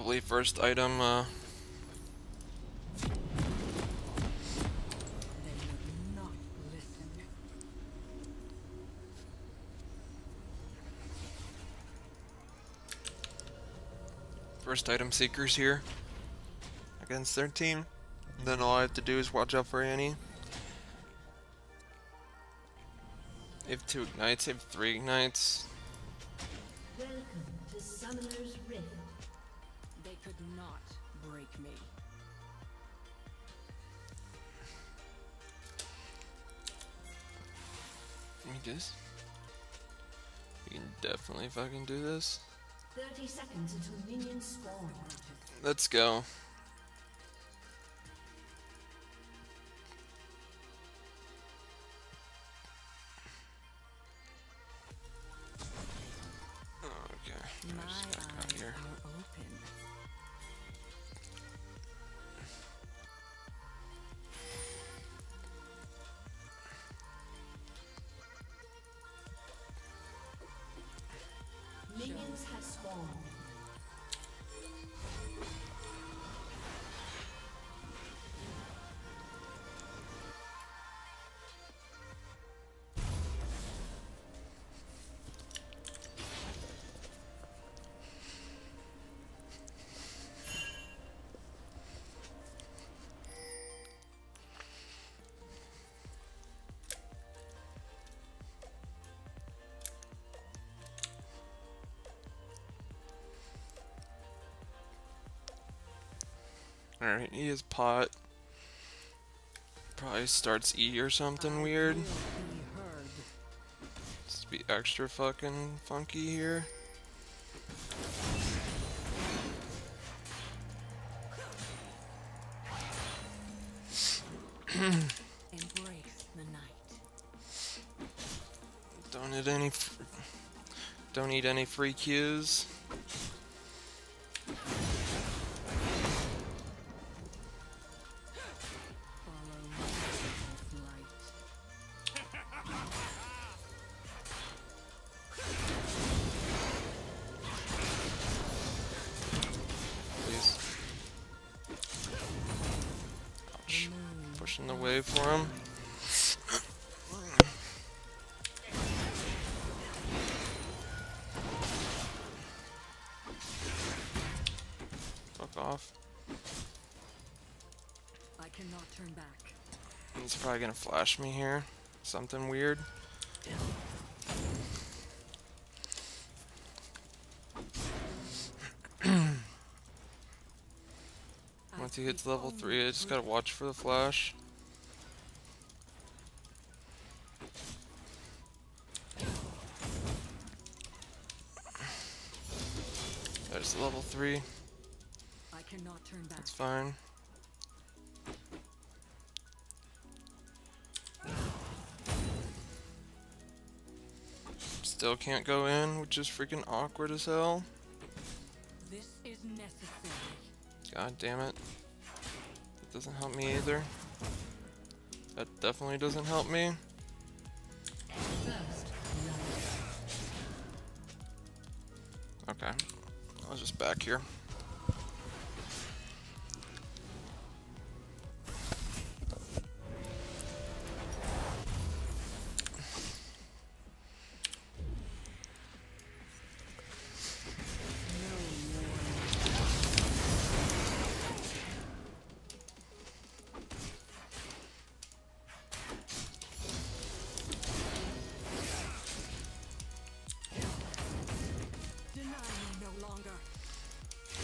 Probably first item, They would not listen. first item seekers here against their team. And then all I have to do is watch out for Annie. They have 2 ignites, they have 3 ignites. Welcome to Summoner's Rift. They could not break me. Can we do this? We can definitely fucking do this. 30 seconds until minions spawn. Let's go. Okay, My just back out eyes here. are open. Minions have spawned. Alright, he has pot. Probably starts E or something weird. Will be heard. Just to be extra fucking funky here. Embrace the night. Don't need any free Qs. Follow my light. Please. Ouch. Pushing the wave for him. Fuck off. I cannot turn back. He's probably gonna flash me here. Something weird. Once he hits level 3, I just gotta watch for the flash. There's level 3. I cannot turn back. That's fine. Still can't go in, which is freaking awkward as hell. This is necessary. God damn it. That doesn't help me either. That definitely doesn't help me. First blood. Okay. I'll just back here. Deny me no longer.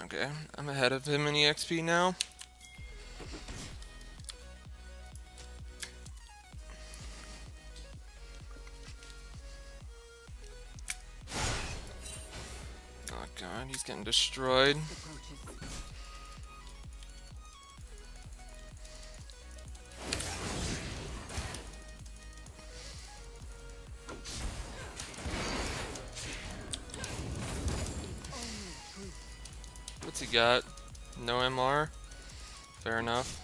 Okay, I'm ahead of him in EXP now. Oh god, he's getting destroyed. What's he got? No MR? Fair enough.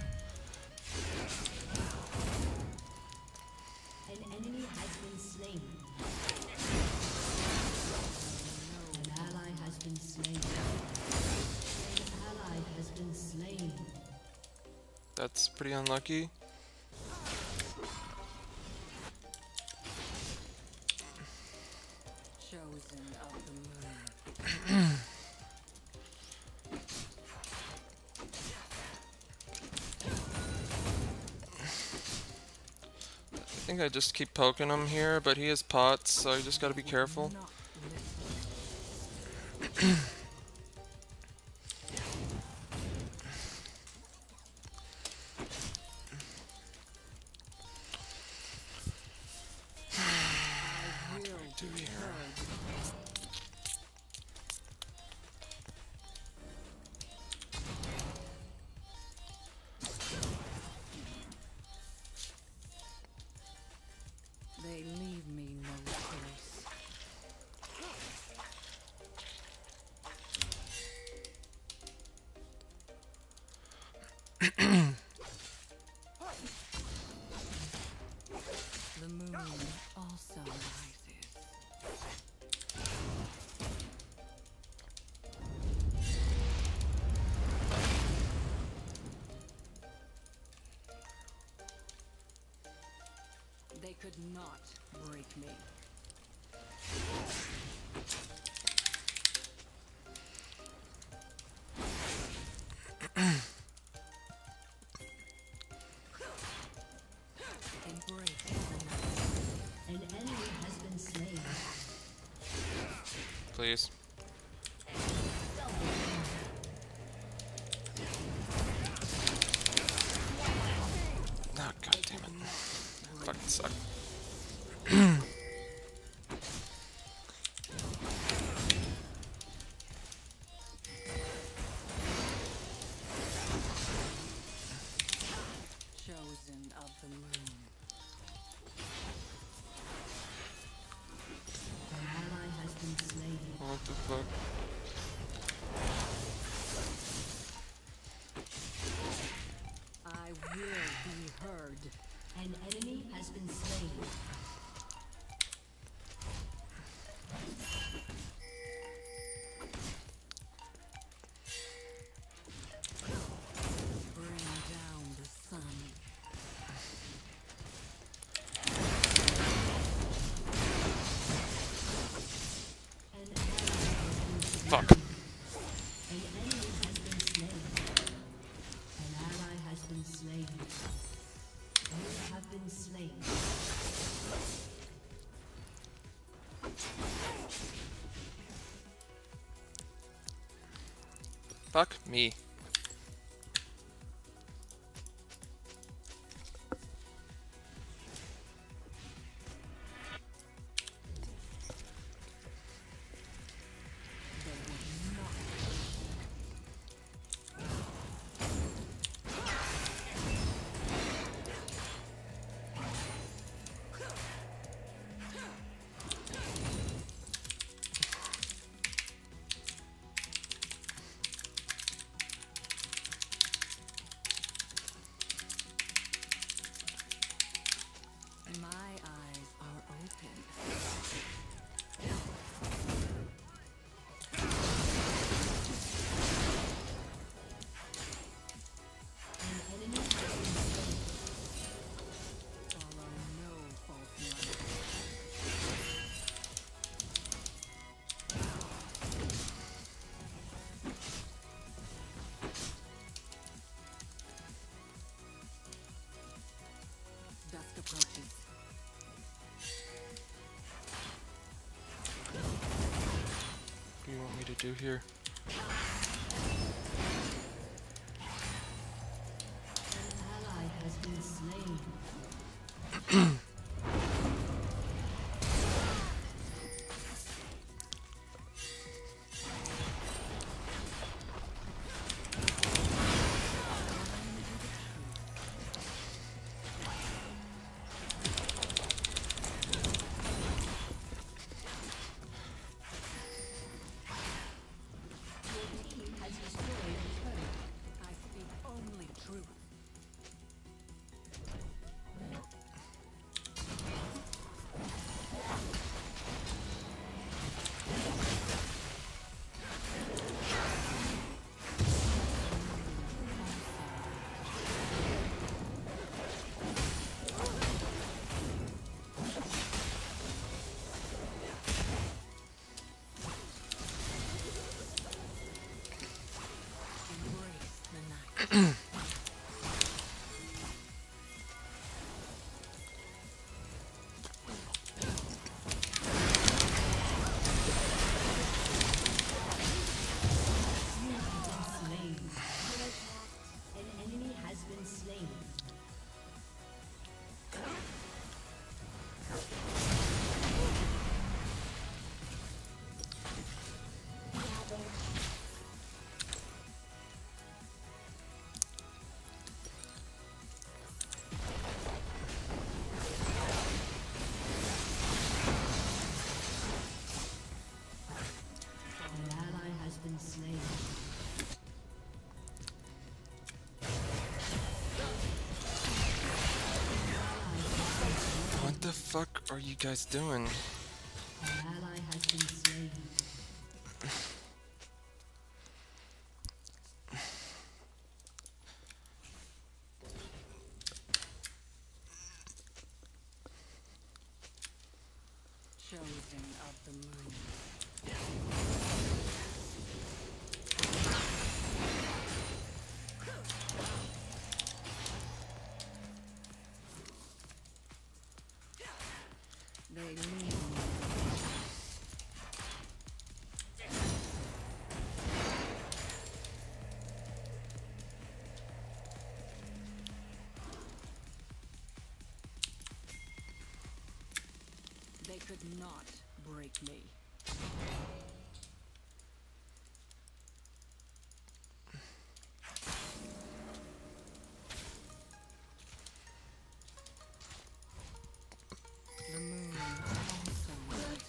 An enemy has been slain. An ally has been slain. An ally has been slain. That's pretty unlucky. Chosen of the moon. I think I just keep poking him here, but he has pots, so you just gotta be careful. Not What do I do here? They leave me no choice. The moon also rises. They could not break me. Embrace the night. An enemy has been slain. Please. Oh, god damn it. Fucking suck. Chosen of the moon. An ally has been slain. What the fuck? I will be heard. An enemy has been slain. Bring down the sun. An ally has been slain. Fuck. An enemy has been slain. An ally has been slain. You have been slain. Fuck me. They would not. My eyes are open. An enemy has been slain. Follow no false light. Dusk approaches. What do you want me to do here? I speak only truth. Embrace the night. Slain. An enemy has been slain. An ally has been slain. What the fuck are you guys doing? An ally has been slain. Chosen of the moon. They leave me. They could not break me. The moon also went.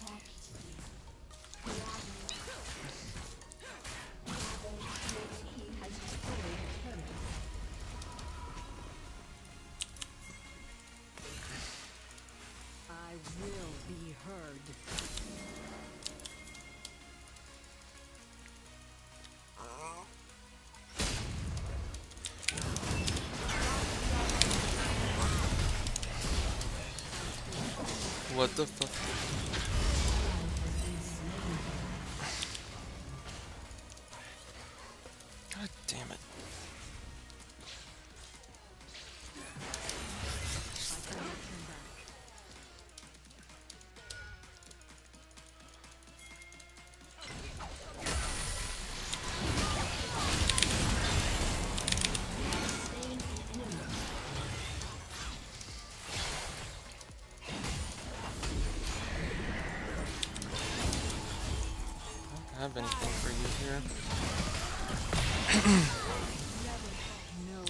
I will be heard. What the fuck? God damn it. I cannot turn back. I don't have anything for you here. No,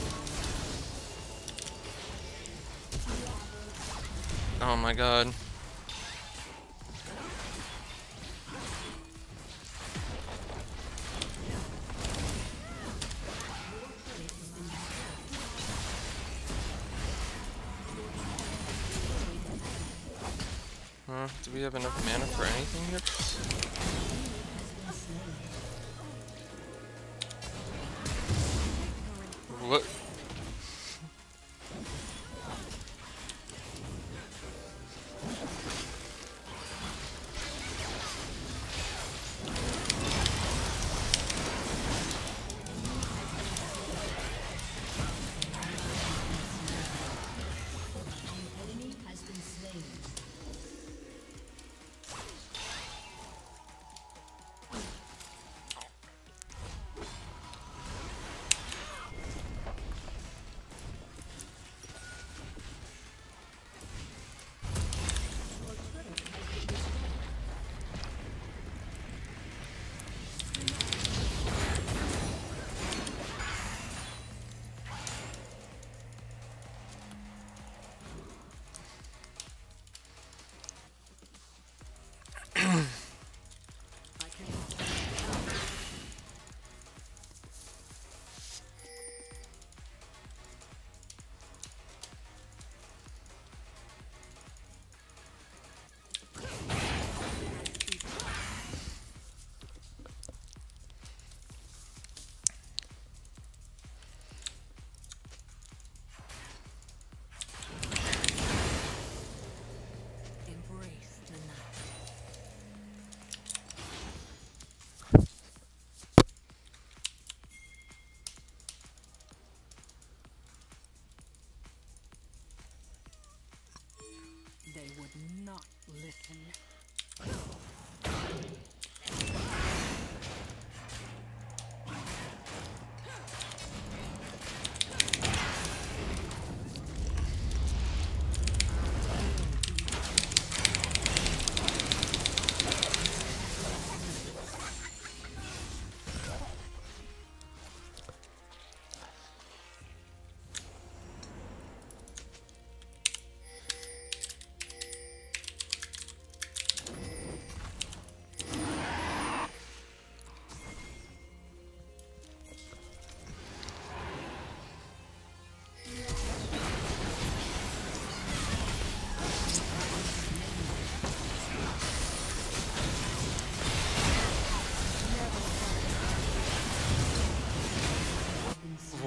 Oh my god. Do we have enough mana for anything here? What?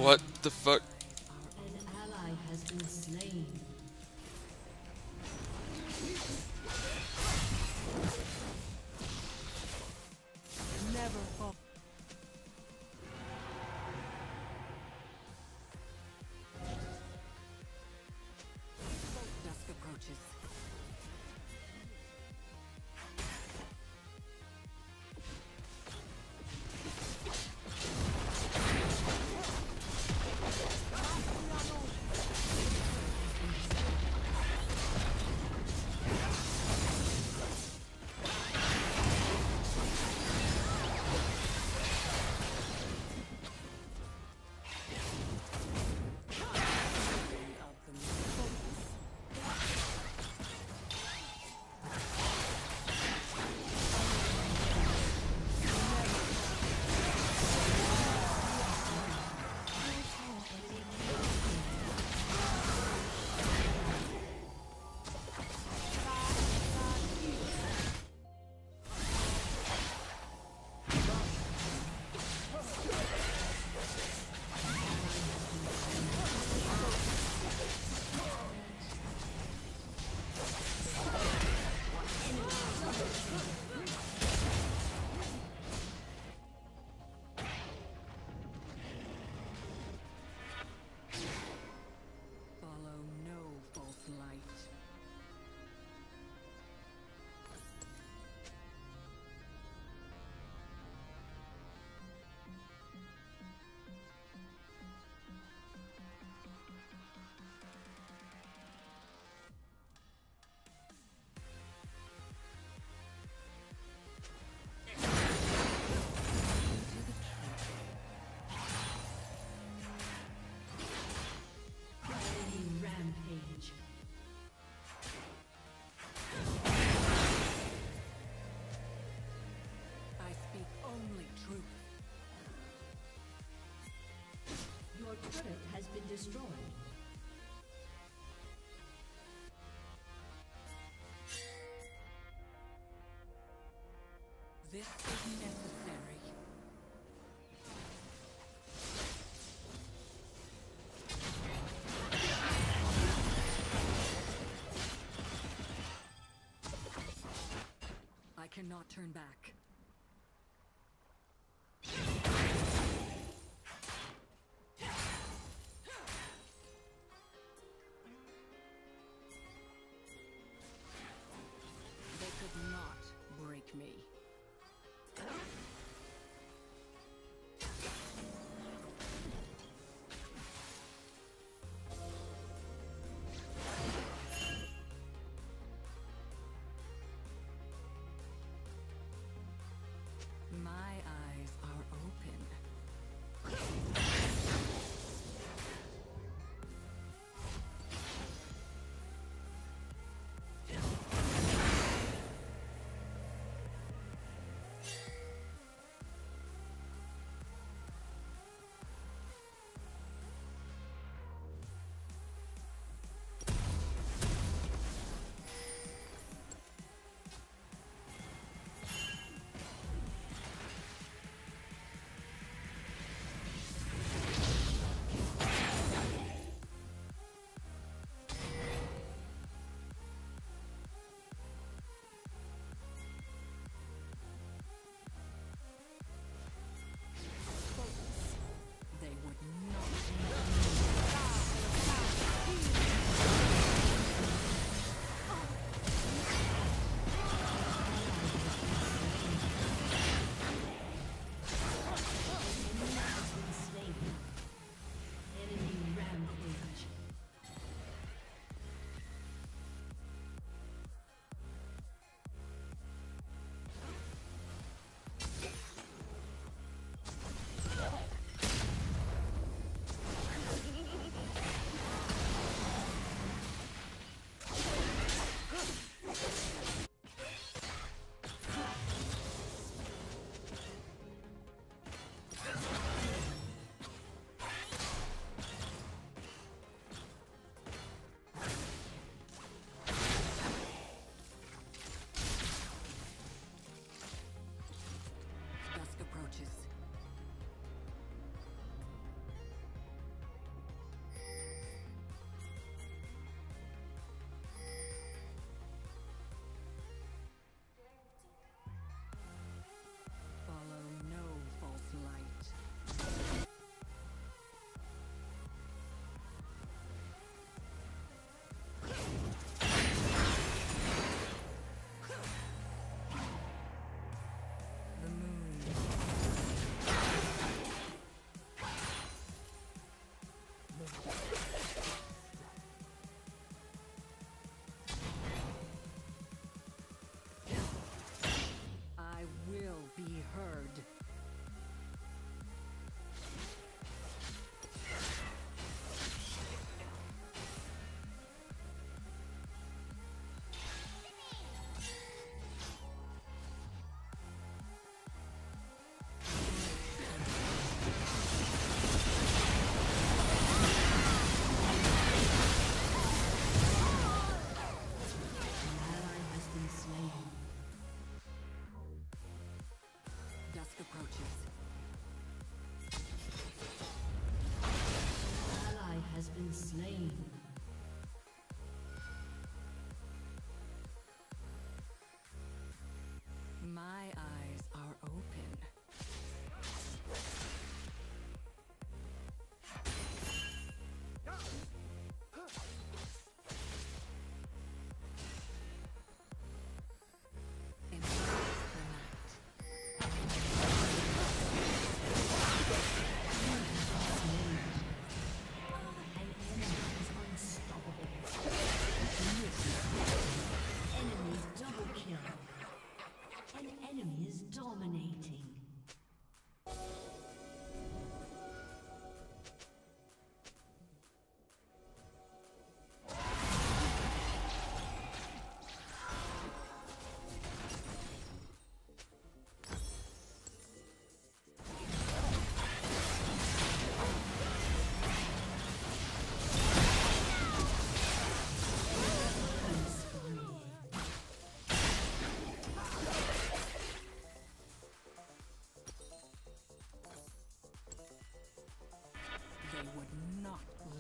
What the fuck? An ally has been slain. Never fall. Dusk approaches. Follow no false light. Rampage. I speak only truth. Your turret has been destroyed. This is necessary. I cannot turn back. They could not break me.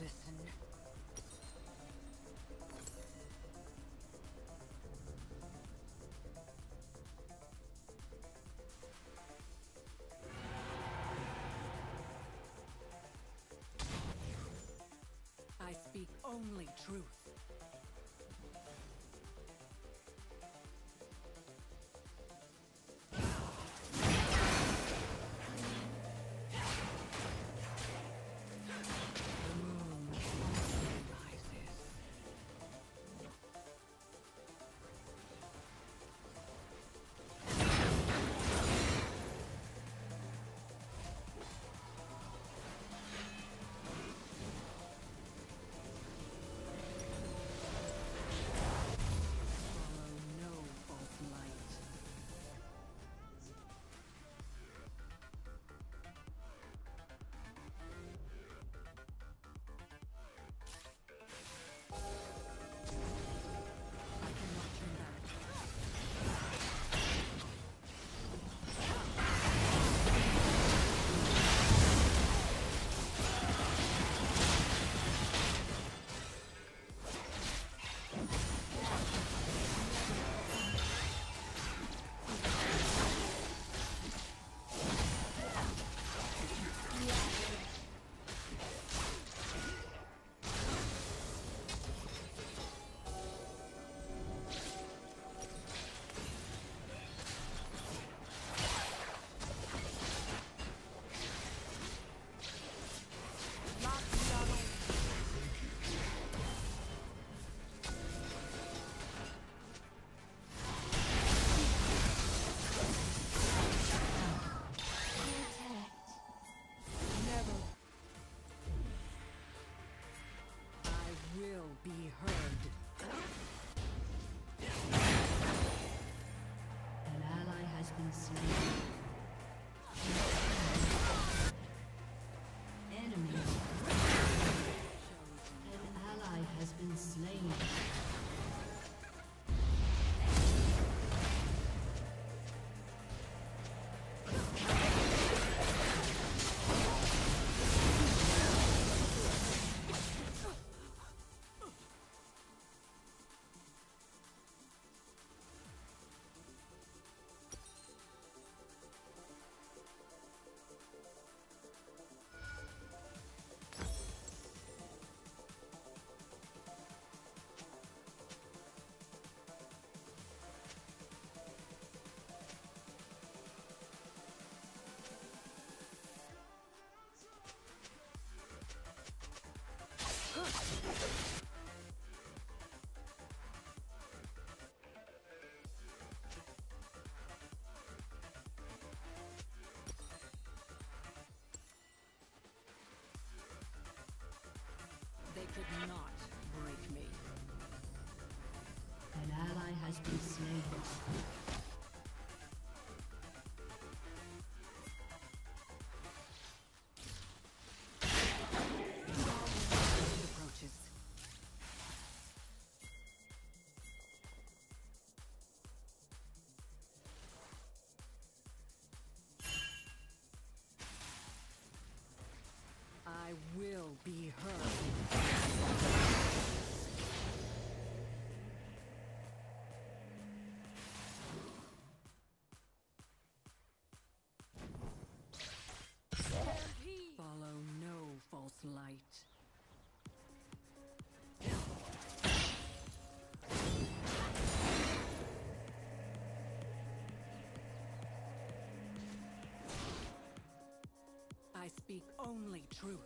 listen. I speak only truth. Be heard. An ally has been slain. Enemy. An ally has been slain. They could not break me. An ally has been slain. Approaches. I will be heard. Follow no false light. I speak only truth.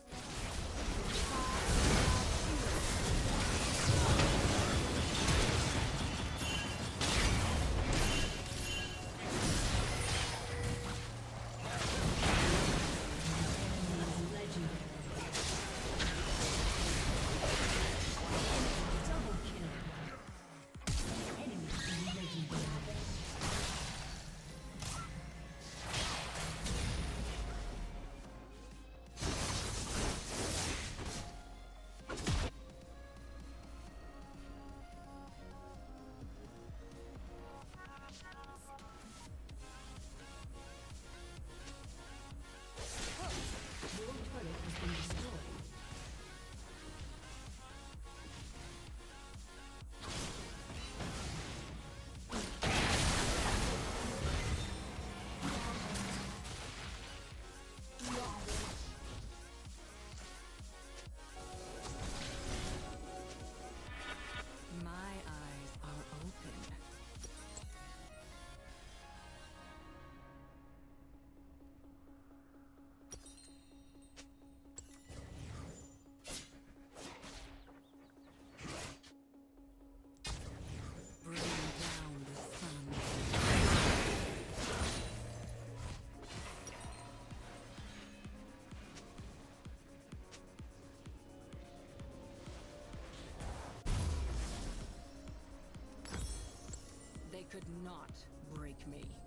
could not break me.